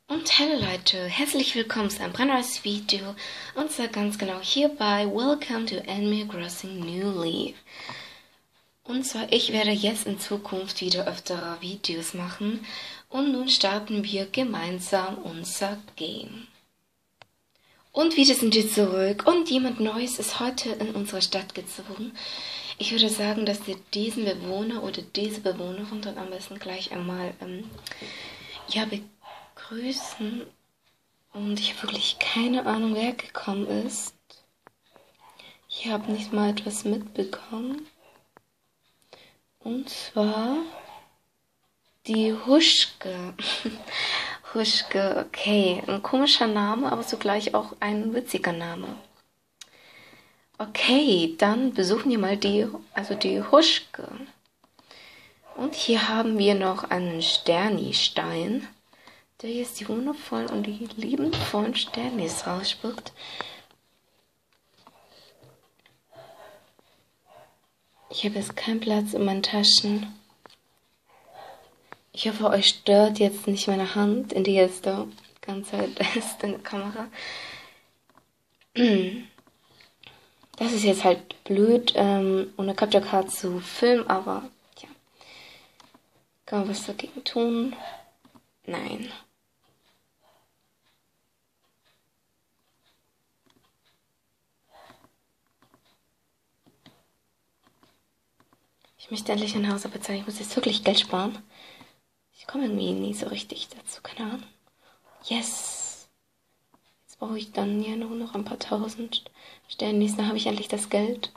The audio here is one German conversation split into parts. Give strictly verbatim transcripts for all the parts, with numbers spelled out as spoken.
Und hallo Leute, herzlich willkommen zu einem brandneues Video und zwar ganz genau hier bei Welcome to Animal Crossing New Leaf. Und zwar, ich werde jetzt in Zukunft wieder öftere Videos machen und nun starten wir gemeinsam unser Game. Und wieder sind wir zurück und jemand Neues ist heute in unsere Stadt gezogen. Ich würde sagen, dass wir diesen Bewohner oder diese Bewohnerin dann am besten gleich einmal ähm, ja, begrüßen. Und ich habe wirklich keine Ahnung, wer gekommen ist. Ich habe nicht mal etwas mitbekommen. Und zwar die Huschke. Huschke, okay. Ein komischer Name, aber zugleich auch ein witziger Name. Okay, dann besuchen wir mal die, also die Huschke. Und hier haben wir noch einen Sterni-Stein, der jetzt die wundervollen und die liebenvollen Sternis rausspuckt. Ich habe jetzt keinen Platz in meinen Taschen. Ich hoffe, euch stört jetzt nicht meine Hand, in die jetzt da die ganze Zeit ist in der Kamera. Das ist jetzt halt blöd, ähm, ohne Capture Card zu filmen, aber ja. Kann man was dagegen tun? Nein. Ich möchte endlich ein Haus bezahlen. Ich muss jetzt wirklich Geld sparen. Ich komme irgendwie nie so richtig dazu. Keine Ahnung. Yes. Jetzt brauche ich dann ja nur noch ein paar tausend Stellen. Nächstes Mal habe ich endlich das Geld.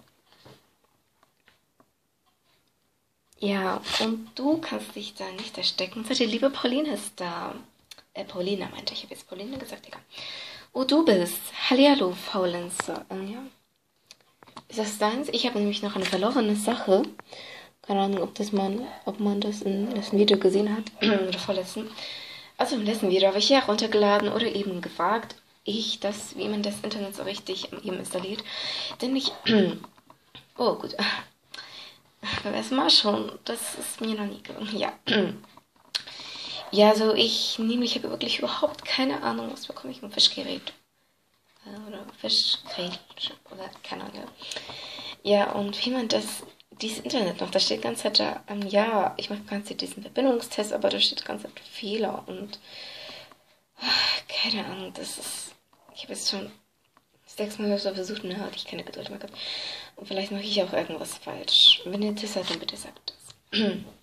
Ja, und du kannst dich da nicht verstecken. So, die liebe Pauline ist da. Äh, Paulina meinte ich. Ich habe jetzt Pauline gesagt, egal. Oh, du bist. Hallihallo, Faulenzer. Ja. Ist das deins? Ich habe nämlich noch eine verlorene Sache. Keine Ahnung, ob, das man, ob man das im letzten Video gesehen hat. Oder vorletzten. Also im letzten Video habe ich ja runtergeladen oder eben gewagt, ich das, wie man das Internet so richtig eben installiert. Denn ich... oh, gut. Beim ersten Mal schon. Das ist mir noch nie gelungen. Ja. Ja, also ich nehme, ich habe wirklich überhaupt keine Ahnung, was bekomme ich. Ein Fischgerät. Oder Fischgerät. Oder keine Ahnung. Ja, und wie man das... Dieses Internet noch, da steht die ganze Zeit da, ähm, ja, ich mache ganz diesen Verbindungstest, aber da steht die ganze Zeit Fehler und ach, keine Ahnung, das ist, ich habe jetzt schon sechsmal so versucht, ne, hatte ich keine Geduld mehr gehabt. Und vielleicht mache ich auch irgendwas falsch. Wenn ihr das seid, dann bitte sagt das.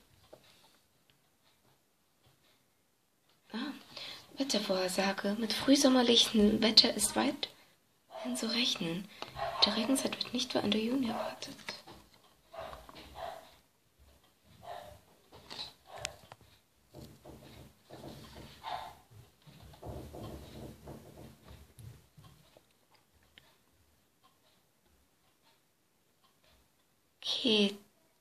ah, Wettervorhersage. Mit frühsommerlichem Wetter ist weithin zu rechnen. Die Regenzeit wird nicht für Ende Juni erwartet. Okay,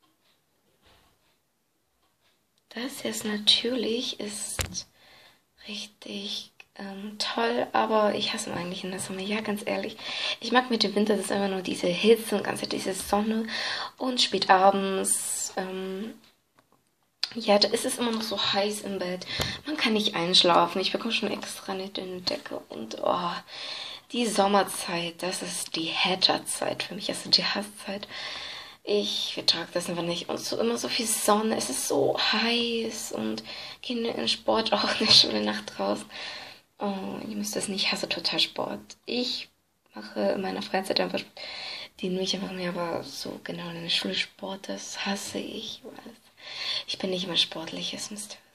das jetzt natürlich ist richtig ähm, toll, aber ich hasse ihn eigentlich in der Sonne. Ja, ganz ehrlich. Ich mag mit dem Winter, das ist einfach nur diese Hitze und ganz diese Sonne und spät abends. Ähm, ja, da ist es immer noch so heiß im Bett. Man kann nicht einschlafen. Ich bekomme schon extra eine dünne Decke und oh, die Sommerzeit, das ist die Haterzeit für mich, also die Hasszeit. Ich vertrage das einfach nicht. Und so immer so viel Sonne. Es ist so heiß und Kinder in Sport, auch in der Schule nach draußen. Oh, ihr müsst das nicht. Ich hasse total Sport. Ich mache in meiner Freizeit einfach Sport. Die nehme ich einfach mehr, aber so genau in der Schule Sport, das hasse ich. Ich bin nicht immer sportlich, das müsst ihr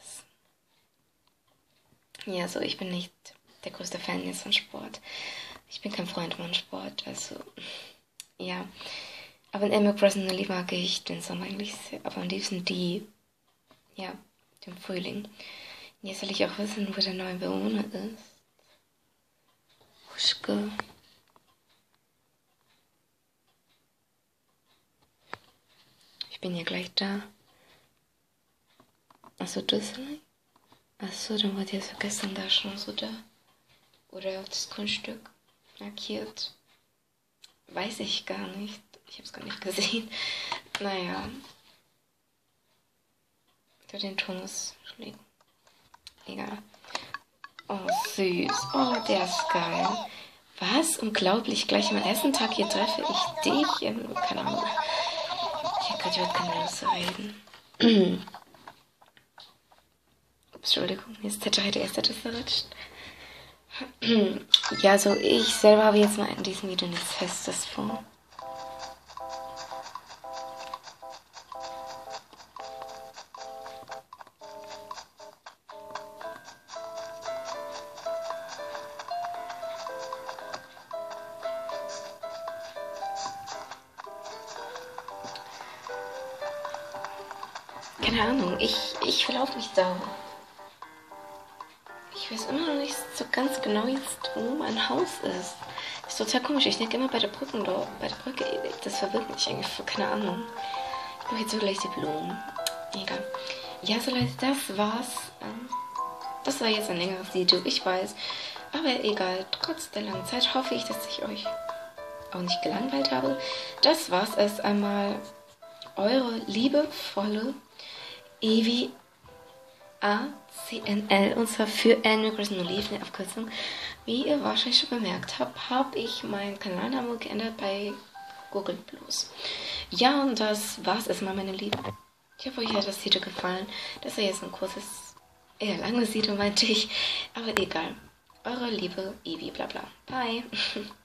wissen. Ja, so, ich bin nicht der größte Fan jetzt von Sport. Ich bin kein Freund von Sport, also, ja. Aber in Animal Crossing mag ich den Sommer eigentlich sehr, aber am liebsten die, ja, den Frühling. Jetzt will ich auch wissen, wo der neue Bewohner ist. Huschke. Ich bin ja gleich da. Achso, das nicht? Achso, dann war die so gestern da schon so da. Oder auf das Grundstück markiert. Weiß ich gar nicht. Ich habe es gar nicht gesehen. Naja. Für den Tonus schlägt. Egal. Oh, süß. Oh, der ist geil. Was? Unglaublich. Gleich am ersten Tag hier treffe ich dich. In, keine Ahnung. Ich Gott, ich habe keine Lust zu reden. Entschuldigung, mir ist der zweite erste das verrutscht. Ja, also ich selber habe jetzt mal in diesem Video nichts Festes vor. Keine Ahnung, ich, ich verlaufe mich da. Ich weiß immer noch nicht so ganz genau jetzt, wo mein Haus ist. Das ist total komisch. Ich denke immer bei der Brücke dort, bei der Brücke. Das verwirrt mich eigentlich. Keine Ahnung. Ich brauche jetzt so gleich die Blumen. Egal. Ja, so Leute, das war's. Das war jetzt ein längeres Video, ich weiß. Aber egal, trotz der langen Zeit hoffe ich, dass ich euch auch nicht gelangweilt habe. Das war's erst einmal. Eure liebevolle Evi A C N L, und zwar für Animal Crossing New Leaf, eine Abkürzung. Wie ihr wahrscheinlich schon bemerkt habt, habe ich meinen Kanalnamen geändert bei Google Plus. Ja, und das war's erstmal, meine Lieben. Ich hoffe, euch hat das Video gefallen. Das war jetzt ein kurzes, eher langes Video, meinte ich. Aber egal. Eure liebe Evi, bla bla. Bye.